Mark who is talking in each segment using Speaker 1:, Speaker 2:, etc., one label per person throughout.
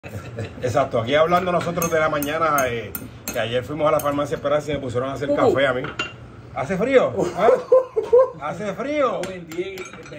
Speaker 1: Exacto, aquí hablando nosotros de la mañana, que ayer fuimos a la farmacia Esperanza y me pusieron a hacer café a mí. ¿Hace frío? ¿Ah? ¿Hace frío?
Speaker 2: ¿Qué?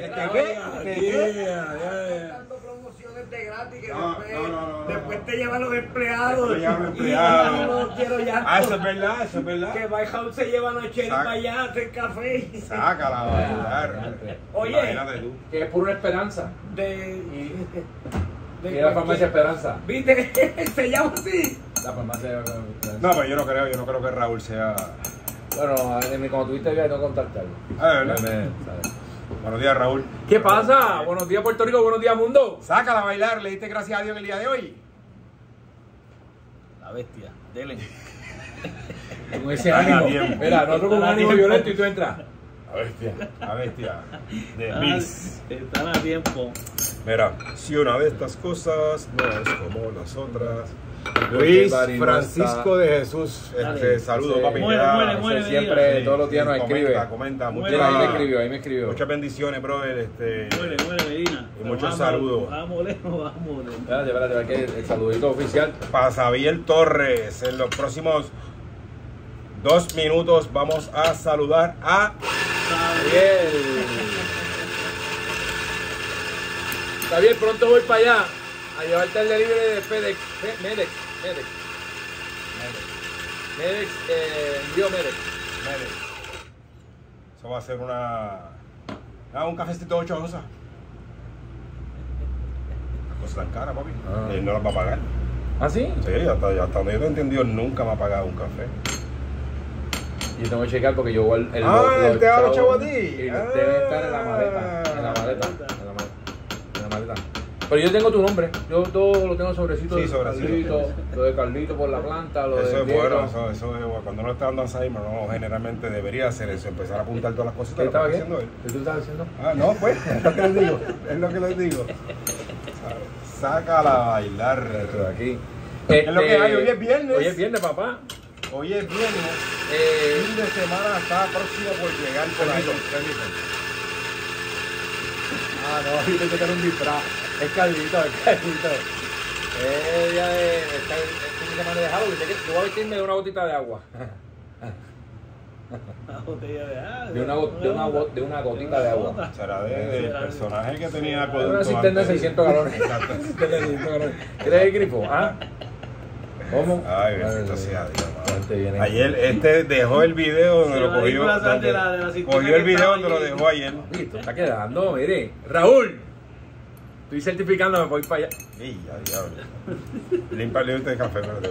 Speaker 3: Dando promociones de gratis que
Speaker 1: No.
Speaker 3: después te llevan los empleados.
Speaker 1: Te llevan los
Speaker 3: Y
Speaker 1: empleados.
Speaker 3: yo no quiero ya.
Speaker 1: Ah, eso es verdad, eso es verdad.
Speaker 3: Que Whitehouse se lleva los cheris
Speaker 1: Saca.
Speaker 3: para allá a hacer café.
Speaker 1: Sácala a bailar.
Speaker 3: Oye.
Speaker 1: Imagínate tú.
Speaker 2: Que es por una esperanza.
Speaker 3: De
Speaker 2: Y la farmacia Esperanza.
Speaker 3: ¿Viste? Se llama así.
Speaker 2: La farmacia Esperanza.
Speaker 1: No, pero yo no creo que Raúl sea...
Speaker 2: Bueno, como tuviste el viaje, no contarte algo.
Speaker 1: Ah, ¿de verdad? Buenos días, Raúl.
Speaker 2: ¿Qué pasa? Buenos días, Puerto Rico. Buenos días, mundo.
Speaker 1: Sácala a bailar, le diste gracias a Dios en el día de hoy.
Speaker 4: La bestia, dele.
Speaker 2: Con ese
Speaker 1: Están a
Speaker 2: ánimo.
Speaker 1: tiempo.
Speaker 2: Mira, nosotros con un ánimo violento y tú entras.
Speaker 1: La bestia de Miss.
Speaker 4: Están a tiempo.
Speaker 1: Mira, si una de estas cosas no es como las otras. Luis Francisco de Jesús, saludos, papi.
Speaker 4: Muere,
Speaker 2: Siempre,
Speaker 4: Medina.
Speaker 2: todos los días nos escribe.
Speaker 1: Comenta,
Speaker 4: Muere.
Speaker 2: Ahí me escribió.
Speaker 1: muchas bendiciones, brother.
Speaker 4: Muere, Medina.
Speaker 1: Y muchos saludos.
Speaker 4: Vamos lejos.
Speaker 2: Espérate, que el saludito oficial.
Speaker 1: Para Xavier Torres, en los próximos 2 minutos vamos a saludar a
Speaker 2: Javier, pronto voy para allá a llevarte el delivery de FedEx. Medex. Envío Medex.
Speaker 1: Eso va a ser un cafecito 8 onzas. Pues tan cara, papi. Él no las va a pagar.
Speaker 2: ¿Ah, sí?
Speaker 1: Sí, hasta donde yo te he entendido, nunca me ha pagado un café.
Speaker 2: Yo tengo que checar porque yo
Speaker 1: él te da los chavos a ti.
Speaker 2: Y debe estar en la maleta. Pero yo tengo tu nombre. Yo todo lo tengo sobrecito.
Speaker 1: Sí,
Speaker 2: de
Speaker 1: sobrecito.
Speaker 2: Carlito, lo de Carlito por la planta, lo
Speaker 1: Eso
Speaker 2: de
Speaker 1: es bueno, eso es bueno. Cuando uno está dando Alzheimer, no, generalmente debería hacer eso, empezar a apuntar todas las cositas
Speaker 2: ¿Qué
Speaker 1: que
Speaker 2: estaba
Speaker 1: está
Speaker 2: haciendo
Speaker 1: haciendo él.
Speaker 2: ¿Qué tú estás haciendo?
Speaker 1: Ah, no, pues, es lo que les digo, Sácala a bailar.
Speaker 2: Esto de aquí.
Speaker 1: ¿Qué es lo que hay? Hoy es viernes.
Speaker 2: Hoy es viernes, papá.
Speaker 1: Hoy es viernes. Fin de semana está próximo por llegar por ahí.
Speaker 2: Ah, no, yo pensé que era un disfraz. Es Carlito. Ella está el fin de semana de Halloween. Yo voy a vestirme de una gotita de agua.
Speaker 4: Una botella de agua.
Speaker 2: De una gotita de agua.
Speaker 1: Será del personaje que tenía
Speaker 2: Una cisterna de 600 galones. ¿Quieres el grifo? ¿Ah? ¿Cómo?
Speaker 1: Ay, bendito sea Dios.
Speaker 2: Viene.
Speaker 1: Ayer dejó el video donde lo cogió. Cogió el video donde lo dejó ayer.
Speaker 2: Esto está quedando, mire. Raúl, estoy certificando, me voy para allá.
Speaker 1: Sí, ya, diablo. Límpale este café, espérate.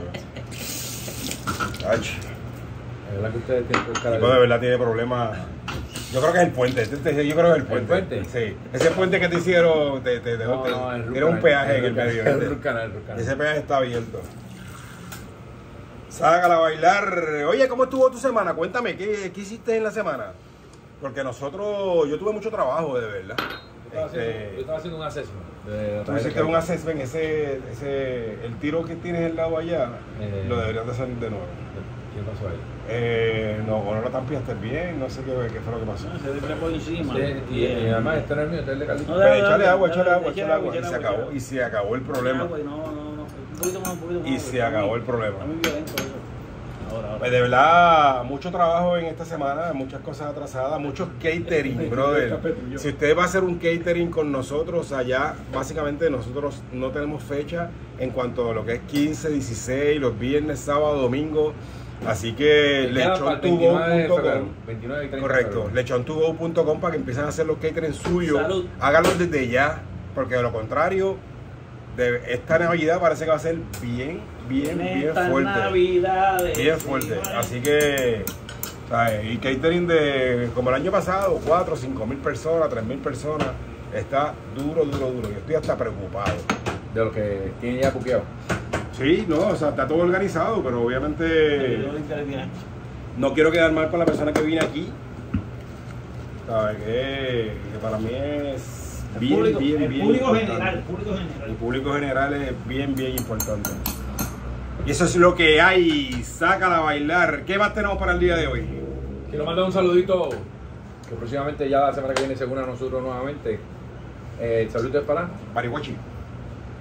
Speaker 1: Ach.
Speaker 2: Es verdad que ustedes tienen que buscar
Speaker 1: El tipo de verdad tiene problemas. Yo creo que es el puente. Yo creo que es el puente.
Speaker 2: ¿El puente?
Speaker 1: Sí. Ese puente que te hicieron, tiene un peaje en el medio.
Speaker 2: El Rucanal.
Speaker 1: Ese peaje está abierto. Sácala a bailar. Oye, ¿cómo estuvo tu semana? Cuéntame, ¿qué hiciste en la semana? Porque yo tuve mucho trabajo, de verdad.
Speaker 2: Yo estaba haciendo un assessment.
Speaker 1: Tú dices que es un assessment, el tiro que tienes al lado allá, lo deberías de hacer de nuevo.
Speaker 2: ¿Qué pasó ahí?
Speaker 1: No lo tapiaste bien, no sé qué fue lo que pasó.
Speaker 4: Se le trepó encima.
Speaker 2: Sí, y además este no es mío, este es el de Carlito.
Speaker 1: Pues échale agua, y se acabó el problema.
Speaker 4: Un poquito más.
Speaker 1: Y se acabó el problema.
Speaker 4: Está muy violento eso. Ahora.
Speaker 1: Pues de verdad, mucho trabajo en esta semana, muchas cosas atrasadas, muchos catering, brother. Si usted va a hacer un catering con nosotros allá, básicamente nosotros no tenemos fecha en cuanto a lo que es 15, 16, los viernes, sábado, domingo. Así que lechontugo.com. Correcto, lechontugo.com para que empiecen a hacer los catering suyos.
Speaker 4: Salud.
Speaker 1: Háganlos desde ya, porque de lo contrario, esta Navidad parece que va a ser bien fuerte. Bien fuerte. Así que, ¿sabes? Y catering como el año pasado, 4 o 5 mil personas, 3 mil personas, está duro. Yo estoy hasta preocupado.
Speaker 2: De lo que tiene ya buqueado.
Speaker 1: Sí, no, o sea, está todo organizado, pero obviamente no quiero quedar mal con la persona que viene aquí. ¿Sabes? Que para mí es bien importante. El público general es bien importante. Y eso es lo que hay. Sácala a bailar. ¿Qué más tenemos para el día de hoy?
Speaker 2: Quiero mandar un saludito que próximamente ya la semana que viene se une a nosotros nuevamente. El saludito es para
Speaker 1: Barihuachi.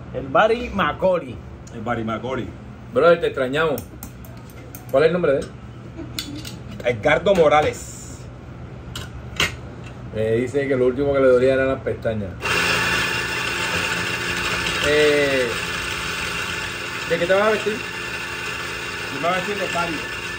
Speaker 4: El Barry Macaulay.
Speaker 1: El Barry Macaulay.
Speaker 2: Brother, te extrañamos. ¿Cuál es el nombre de él?
Speaker 1: Edgardo Morales.
Speaker 2: Me dice que lo último que le dolía eran las pestañas. ¿De qué te vas a vestir?
Speaker 1: Yo me voy a decir de Cario.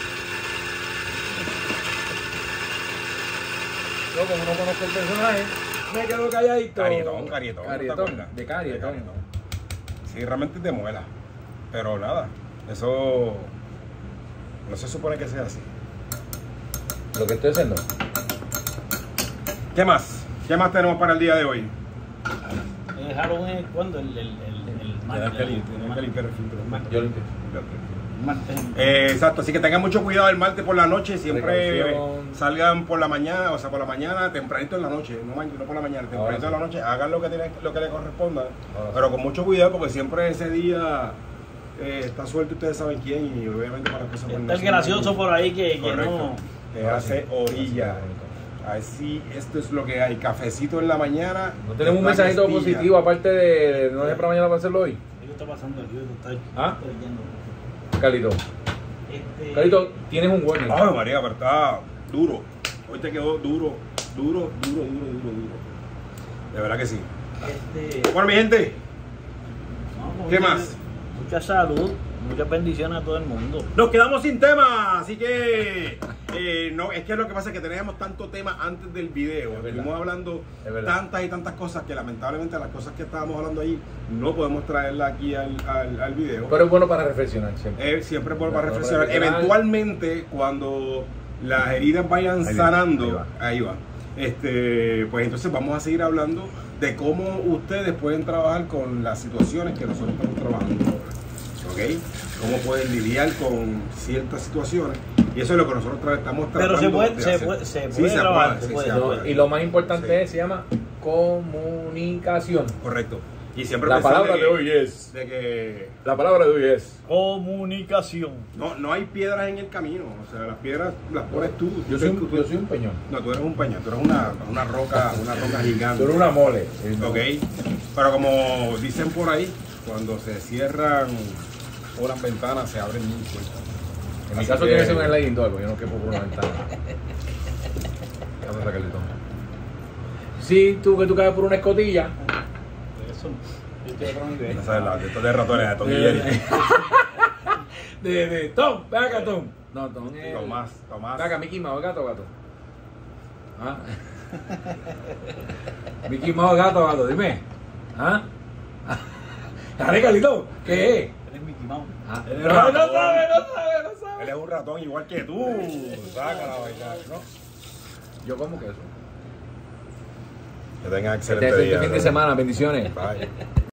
Speaker 2: No, como no conozco el personaje, me quedo calladito.
Speaker 1: Carietón.
Speaker 2: Carietón, de Carietón.
Speaker 1: Sí, realmente es de muela. Pero nada, eso no se supone que sea así.
Speaker 2: Lo que estoy haciendo.
Speaker 1: ¿Qué más? ¿Qué más tenemos para el día de hoy?
Speaker 4: El Halloween es cuando el martes.
Speaker 1: Tienes que limpiar el filtro.
Speaker 2: Yo limpio.
Speaker 4: El martes.
Speaker 1: Exacto, así que tengan mucho cuidado el martes por la noche, siempre
Speaker 2: Precaución.
Speaker 1: salgan por la mañana, o sea, por la mañana, tempranito en la noche, no por la mañana, tempranito en la noche, hagan lo que le corresponda, pero con mucho cuidado porque siempre ese día está suelto, ustedes saben quién, y obviamente para que se
Speaker 4: Está el gracioso por ahí que no.
Speaker 1: que hace orilla. Así, esto es lo que hay, cafecito en la mañana.
Speaker 2: No tenemos un
Speaker 1: esta
Speaker 2: mensajito
Speaker 1: Castilla.
Speaker 2: positivo aparte de no es para mañana para hacerlo hoy.
Speaker 4: ¿Qué está pasando aquí? Esto está
Speaker 2: ¿Ah?
Speaker 4: yendo.
Speaker 2: Carlito. Carlito, tienes un warning.
Speaker 1: Ay, María, pero está duro. Hoy te quedó duro. De verdad que sí. Bueno, mi gente,
Speaker 4: No,
Speaker 1: ¿qué más?
Speaker 4: Mucha salud, muchas bendiciones a todo el mundo.
Speaker 1: Nos quedamos sin tema, así que no, es que lo que pasa es que teníamos tanto tema antes del video.
Speaker 2: Es verdad.
Speaker 1: Estuvimos hablando
Speaker 2: Es verdad.
Speaker 1: tantas y tantas cosas que lamentablemente las cosas que estábamos hablando ahí no podemos traerlas aquí al video.
Speaker 2: Pero es bueno para reflexionar siempre.
Speaker 1: Siempre por para
Speaker 2: Para
Speaker 1: reflexionar.
Speaker 2: reflexionar.
Speaker 1: Eventualmente, cuando las heridas vayan
Speaker 2: Ahí
Speaker 1: sanando,
Speaker 2: va.
Speaker 1: ahí va. Pues entonces vamos a seguir hablando de cómo ustedes pueden trabajar con las situaciones que nosotros estamos trabajando ahora. ¿Ok? Cómo pueden lidiar con ciertas situaciones. Y eso es lo que nosotros estamos tratando
Speaker 4: Pero se puede,
Speaker 1: de
Speaker 4: se
Speaker 1: hacer.
Speaker 4: puede, se
Speaker 1: Sí,
Speaker 4: puede trabajar.
Speaker 1: sí,
Speaker 4: se puede,
Speaker 1: se
Speaker 4: se
Speaker 1: puede.
Speaker 4: puede.
Speaker 2: Y lo más importante
Speaker 1: Sí.
Speaker 2: se llama comunicación.
Speaker 1: Correcto. Y siempre
Speaker 2: La
Speaker 1: pensar
Speaker 2: palabra
Speaker 1: de
Speaker 2: de
Speaker 1: que-
Speaker 2: hoy es.
Speaker 1: de que
Speaker 2: La palabra de hoy es.
Speaker 4: Comunicación.
Speaker 1: no hay piedras en el camino. O sea, las piedras las pones tú.
Speaker 2: Yo soy un peñón.
Speaker 1: No, tú eres un peñón, tú eres una roca gigante.
Speaker 2: Tú eres una mole.
Speaker 1: Ok, pero como dicen por ahí, cuando se cierran unas ventanas se abren mil puertas.
Speaker 2: En mi
Speaker 1: Así
Speaker 2: caso
Speaker 1: que-
Speaker 2: tiene que ser un sliding door, porque yo no quepo por una ventana. ¿Qué pasa, Carlito? Sí, tú que tú caes por una escotilla.
Speaker 4: Eso. Yo estoy a otro nivel.
Speaker 1: No sabes, de estos de ratones, de Tom y Jerry.
Speaker 2: De Tom, ven acá, Tom. No, Tom es.
Speaker 1: Tomás.
Speaker 2: Ven acá, Mickey Mouse, gato, gato. ¿Ah? Mickey Mouse, gato, dime. ¿Ah? Dale, Carlito, ¿qué es?
Speaker 4: Eres Mickey Mouse.
Speaker 2: Ah,
Speaker 1: Él es
Speaker 2: no
Speaker 1: ratón.
Speaker 2: sabe.
Speaker 1: Él es un ratón igual que tú. Sácala a bailar, ¿no?
Speaker 2: Yo como que eso.
Speaker 1: Que tengan
Speaker 2: Este
Speaker 1: excelente día.
Speaker 2: fin de semana, bendiciones.
Speaker 1: Bye.